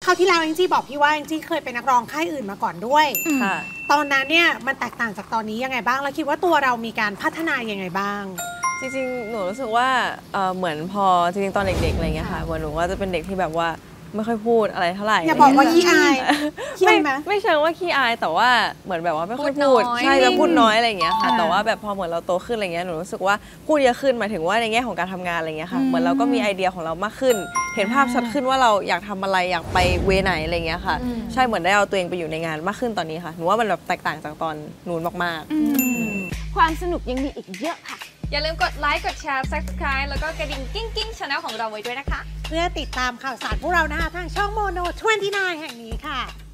ราวที่แล้วแองจี้บอกพี่ว่าแองจี้เคยเป็นนักร้องค่ายอื่นมาก่อนด้วยตอนนั้นเนี่ยมันแตกต่างจากตอนนี้ยังไงบ้างแล้วคิดว่าตัวเรามีการพัฒนายังไงบ้างจริงๆหนูรู้สึกว่าเหมือนพอจริงๆตอนเด็กๆอะไรเงี้ยค่ะเหมือนหนูว่าจะเป็นเด็กที่แบบว่าไม่ค่อยพูดอะไรเท่าไหร่อย่าบอกว่าขี้อายไม่เชิงว่าขี้อายแต่ว่าเหมือนแบบว่าไม่ค่อยพูดใช่จะพูดน้อยอะไรอย่างเงี้ยค่ะแต่ว่าแบบพอเหมือนเราโตขึ้นอะไรเงี้ยหนูรู้สึกว่าพูดเยอะขึ้นหมายถึงว่าในแง่ของการทำงานอะไรเงี้ยค่ะเหมือนเราก็มีไอเดียของเรามากขึ้นเห็นภาพชัดขึ้นว่าเราอยากทำอะไรอยากไปเวไหนอะไรเงี้ยค่ะใช่เหมือนได้เอาตัวเองไปอยู่ในงานมากขึ้นตอนนี้ค่ะหนูว่ามันแบบแตกต่างจากตอนนู้นมากๆความสนุกยังมีอีกเยอะค่ะอย่าลืมกดไลค์กดแชร์ Subscribe แล้วก็กระดิ่งกิ้งchannel ของเราไว้ด้วยนะคะเพื่อติดตามข่าวสารพวกเรานะคะทางช่องโมโน29แห่งนี้ค่ะ